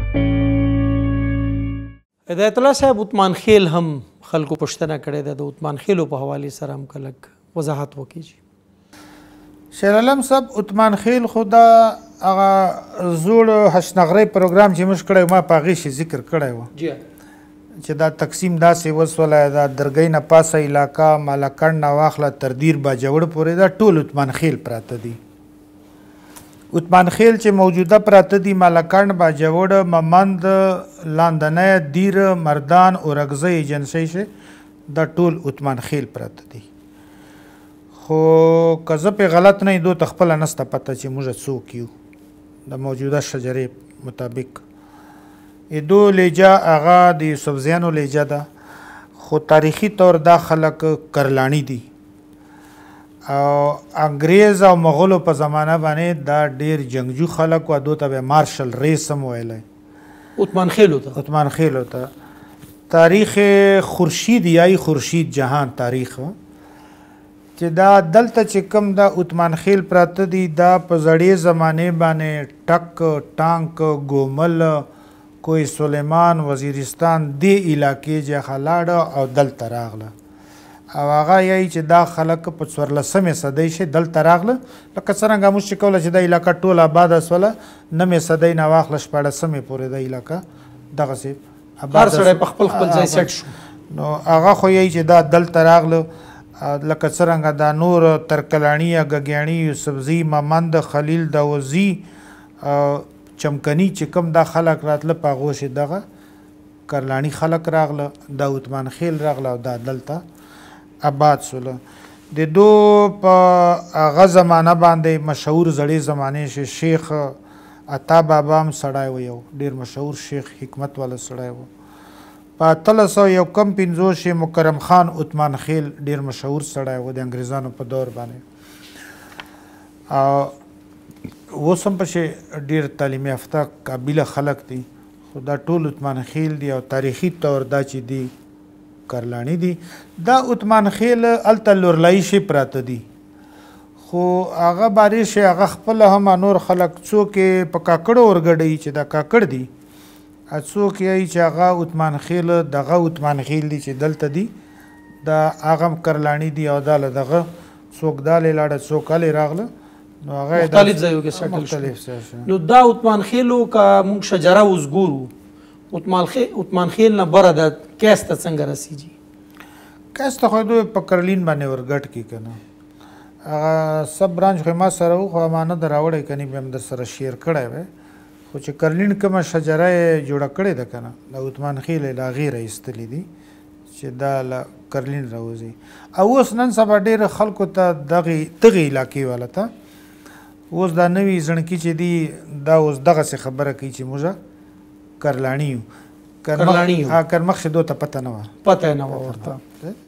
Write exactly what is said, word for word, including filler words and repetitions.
هدایت الله صاحب عثمان خیل هم خلکو پوښتنه کړې ده، د عثمان خیلو په حوالې سره هم که لږ وضاحت وکړي. شیر علم صاحب عثمان خیل خو دا هغه زوړ حشنغرۍ پروګرام چې موږ کړی ما په هغې شي ذکر کړی و چې دا تقسیم داسې وسوله دا درګۍ نه پاسه علاقه مالکنډ نه واخله تر دیر باجوړ پورې دا ټول عثمان خیل پراته دي. عثمان خیل چې موجوده پراته دي مالکنډ باجوړ ممند لاندنی دیر مردان اورګزۍ ایجنسۍ شي دا ټول عثمان خیل پراته دي. خو که زه پې غلط نه دو ته خپله نسته پته چې موږ څوک یو د موجوده شجرې مطابق. دو لیجه هغه د یوسفزیانو لیجه ده خو تاریخي طور دا خلک کرلانی دي او انګریز او مغولو په زمانه باندې دا ډیر جنگجو خلک و دو ته به مارشل ریس هم ویلی عثمان خیلو ته عثمان خیلو ته تاریخ خورشید یای خورشید جهان تاریخ چې دا دلته چې کوم دا عثمان خیل پراته دي دا په زړې زمانې باندې ټک ټانک ګومل کوی سلیمان وزیرستان دی علاقې چې خلاړه او دلته راغله او هغه یایي چې دا خلک په څوارلسمې صدۍ شي دلته راغله لکه څرنګه موږ چې کوله چې دا علاقه ټول آباده سوله نمې صدۍ نه واخله شپاړسمې پورې دا علاقه دغسې هر سړی په خپل خپل ځای سیټ شو. نو هغه خو یایي چې دا دلته راغله لکه څرنګه دا نور ترکلانی ګګیاڼي یوسفزي ممند خلیل داوزي چمکني چې کوم دا خلک راتله په هغو شي دغه کرلانی خلک راغله دا عثمان خیل راغله او دا دلته آباد سوله. د دو په هغه زمانه باندې مشهور زړې زمانې شي شیخ عطا بابا هم سړی و یو ډېر مشهور شیخ حکمت والا سړی و. په اتلس سوه یو کم پنځوس کې مکرم خان عثمان خیل ډېر مشهور سړی و د انګریزانو په دور باندې او اوس هم پسې ډېر تعلیم یافته قابله خلک دي خو دا ټول عثمان خیل دي او تاریخي طور دا چې دي کرلانی دي. دا عثمان خیل هلته لورلایي شي پراته دي خو هغه بارې شي هغه خپله هم نور خلک څوک یې په کاکړو ورګډوي چې دا کاکړ دي څوک یایي چې هغه عثمان خیل دغه عثمان خیل دي چې دلته دي دا هغه هم کرلانی دي او دا له دغه څوک دالې لاړه څوک هلې راغله نو هغه مختلف ځایو کې سټل شو. نو دا عثمان خیلو که موږ شجره اوس ګورو عثمان خیل نه بره د کیس ته څنګه رسیږي؟ کیس ته خو دوی په کرلین باندې ورګډ کړي که نه هغه سب برانچ خو ما سره و خو امانه در راوړی که نه بیا هم در سره شیر کړی وی خو چې کرلین کومه شجره یې جوړه کړې ده که نه د عثمان خیل یې له هغې راایستلي دي چې دا له کرلین راوځي. او اوس نن سبا ډېرو خلکو ته دغې دغې علاقې والا ته اوس دا نوي زړکي چې دي دا اوس دغسې خبره کوي چې موږ کرلانی یو. کرلانی یو کر مخکې دو ته پته نه وه پته نه وه ورته